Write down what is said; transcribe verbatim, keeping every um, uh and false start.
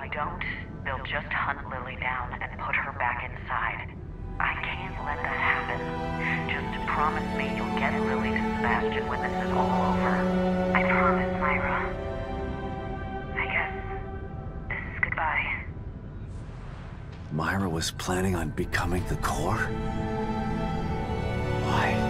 I don't, they'll just hunt Lily down and put her back inside. I can't let that happen. Just promise me you'll get Lily to Sebastian when this is all over. I promise, Myra. I guess this is goodbye. Myra was planning on becoming the core? Why?